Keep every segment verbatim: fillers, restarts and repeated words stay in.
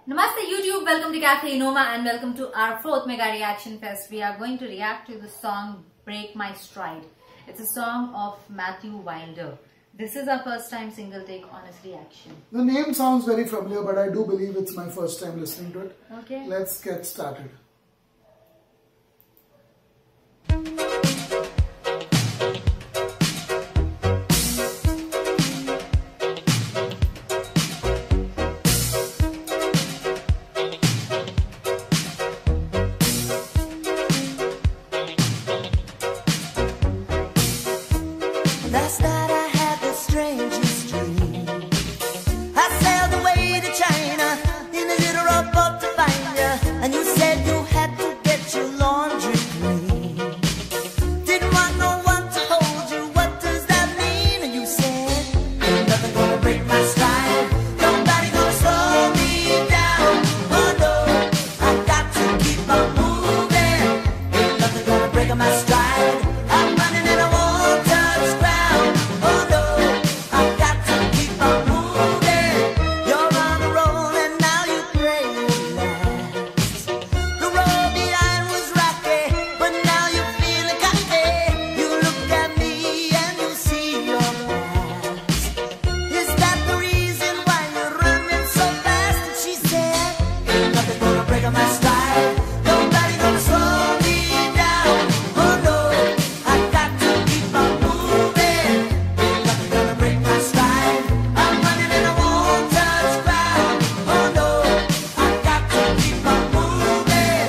Namaste YouTube, welcome to CAFE ENOMA and welcome to our fourth Mega Reaction Fest. We are going to react to the song Break My Stride. It's a song of Matthew Wilder. This is our first time single take honest reaction. The name sounds very familiar, but I do believe it's my first time listening to it. Okay. Let's get started. Last night I had the strangest dream. I sailed away to China in a little rowboat to find you, and you said you had to get your laundry clean. Didn't want no one to hold you, what does that mean? And you said, ain't nothing gonna break my stride, nobody gonna slow me down. Oh no, I got to keep on moving. Ain't nothing gonna break my stride. I'm running and I won't touch ground. Oh no, I've got to keep on moving. You're on a roll and now you pray it lasts. The road behind was rocky, but now you're feeling cocky. You look at me and you see your past. Is that the reason why you're running so fast? And she said, ain't nothing gonna break my stride, nobody gonna slow me down. Oh no, I got to keep on moving. Ain't nothing gonna break my stride. I'm running and I won't touch ground. Oh no, I got to keep on moving.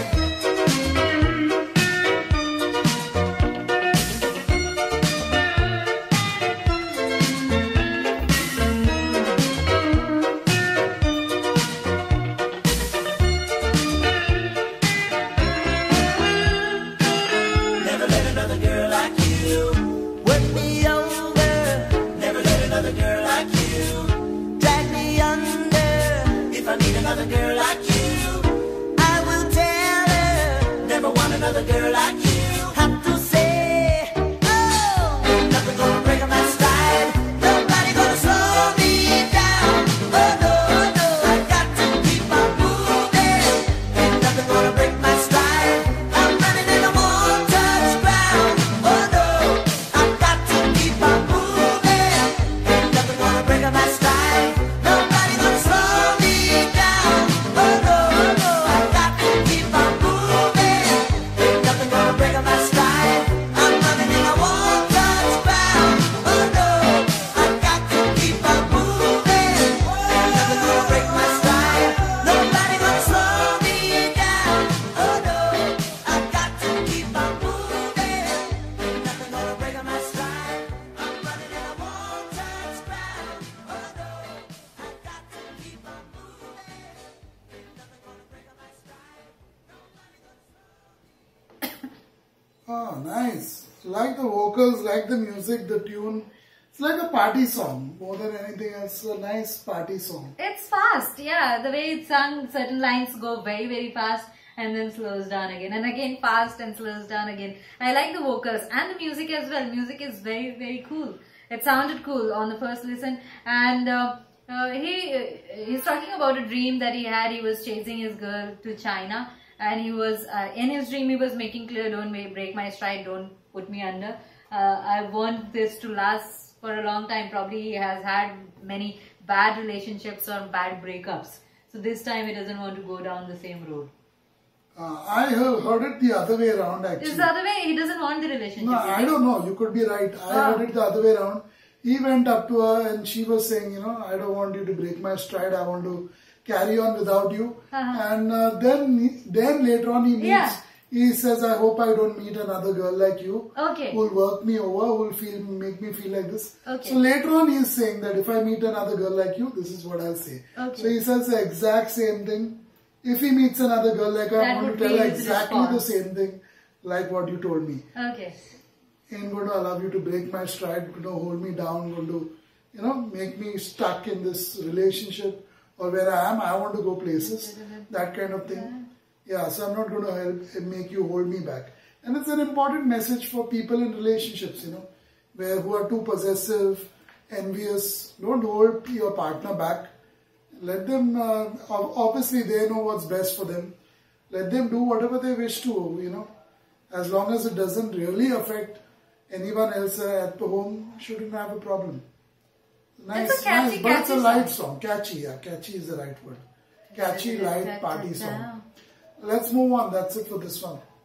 Never let another girl like you work me over. Never let another girl like you drag me under. If I meet another girl like you, I will tell her. Never want another girl like you. Have to say, oh, ain't nothing gonna break my stride. Nobody gonna slow me down. Oh no, no, I got to keep on moving. Ain't nothing gonna break my stride. I'm running and I won't touch ground. Oh no, I've got to keep on moving. Ain't nothing gonna break my stride. Nobody gonna slow me down. Oh no, no, I've got to keep on moving. Ain't nothing gonna break my stride. I'm running and I won't touch ground. Oh no, I've got to keep on moving. Ain't nothing gonna break my stride. Nobody gonna slow me down. Oh no, I've got to keep on moving. Ain't nothing gonna break my stride. I'm running and I won't touch ground. Oh no, I've got to keep on moving. Ain't nothing gonna break my stride. Nobody gonna. Oh, nice. Like the vocals, like the music, the tune. It's like a party song more than anything else. A nice party song. It's fast, yeah. The way it's sung, certain lines go very, very fast and then slows down again. And again fast and slows down again. I like the vocals and the music as well. Music is very, very cool. It sounded cool on the first listen. And uh, uh, he uh, he's talking about a dream that he had. He was chasing his girl to China. And he was, uh, in his dream, he was making clear, don't break my stride, don't put me under. Uh, I want this to last for a long time. Probably he has had many bad relationships or bad breakups. So this time he doesn't want to go down the same road. Uh, I have heard it the other way around actually. Is the other way? He doesn't want the relationship. No, I don't know. You could be right. I Ah. heard it the other way around. He went up to her and she was saying, you know, I don't want you to break my stride. I want to carry on without you. Uh-huh. And uh, then, he- then later on he meets. Yeah. He says, I hope I don't meet another girl like you. Okay. Who will work me over, who will feel, make me feel like this. Okay. So later on he is saying that if I meet another girl like you, this is what I'll say. Okay. So he says the exact same thing. If he meets another girl like her, That I want would to tell be her his exactly the response. same thing like what you told me. Okay. Ain't going to allow you to break my stride, going to hold me down, going to, you know, make me stuck in this relationship or where I am. I want to go places, that kind of thing. Yeah, so I'm not going to help and make you hold me back. And it's an important message for people in relationships, you know, where who are too possessive, envious. Don't hold your partner back. Let them, uh, ob- obviously they know what's best for them. Let them do whatever they wish to, you know. As long as it doesn't really affect anyone else at the home, shouldn't have a problem. Nice, It's a catchy, nice, but it's a catchy light song. song. Catchy, yeah, catchy is the right word. Catchy, light, party song. Down. Let's move on. That's it for this one.